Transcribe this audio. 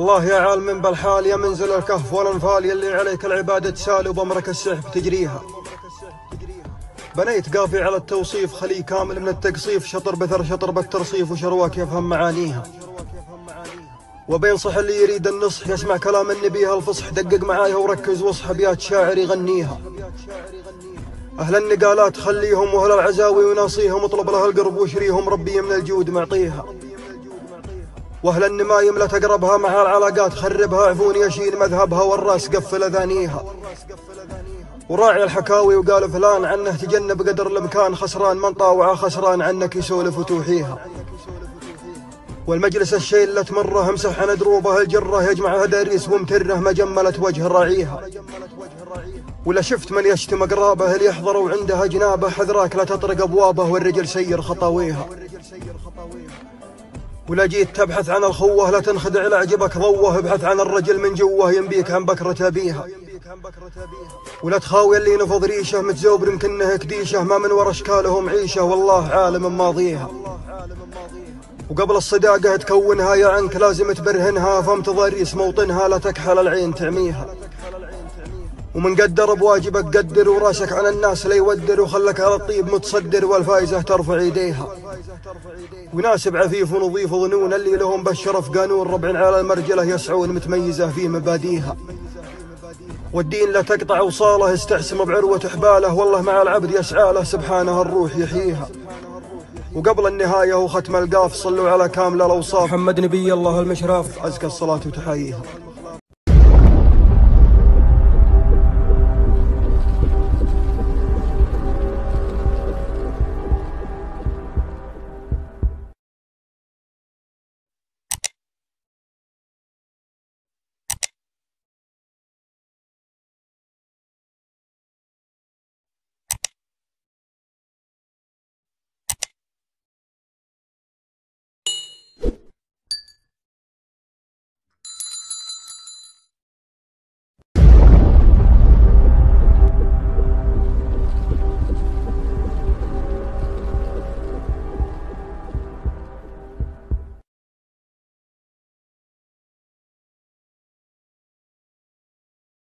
الله يا عالم بالحال يا منزل الكهف والانفال يلي عليك العبادة تسال وبأمرك السحب تجريها. بنيت قافي على التوصيف خلي كامل من التقصيف، شطر بثر شطر بالترصيف وشرواك يفهم معانيها. وبينصح اللي يريد النصح يسمع كلام النبي هالفصح، دقق معايا وركز واصح ابيات شاعر يغنيها. أهل النقالات خليهم وأهل العزاوي وناصيهم، اطلب له القرب وشريهم ربي من الجود معطيها. وأهل النمايم لا تقربها مع العلاقات خربها، عفوني يشيل مذهبها والراس قفل أذانيها. وراعي الحكاوي وقال فلان عنه تجنب قدر الإمكان، خسران من طاوعه خسران عنك يسولف وتوحيها. والمجلس الشيء اللي تمره امسح عن دروبه الجره، يجمعها داريس ومتره مجملة وجه راعيها. ولا شفت من يشتم قرابه اللي يحضروا عندها جنابه، حذراك لا تطرق ابوابه والرجل سير خطاويها. ولا جيت تبحث عن الخوه لا تنخدع لعجبك ضوه، ابحث عن الرجل من جوه ينبيك عن بكرة ابيها. ولا تخاوي اللي نفض ريشه متزوبر يمكنه كديشه، ما من ورا اشكالهم عيشه والله عالم ماضيها. وقبل الصداقة تكونها يا عنك لازم تبرهنها، فامتضريس موطنها لا تكحل العين تعميها. ومن قدر بواجبك قدر وراسك عن الناس لا يودر، وخلك على الطيب متصدر والفايزة ترفع يديها. وناسب عفيف ونظيف ظنون اللي لهم بالشرف قانون، ربع على المرجلة يسعون متميزة في مباديها. والدين لا تقطع وصاله استعسم بعروة حباله، والله مع العبد يسعى له سبحانه الروح يحييها. وقبل النهاية وختم القاف صلوا على كامل الأوصاف، محمد نبي الله المشراف أزكى الصلاة وتحييها.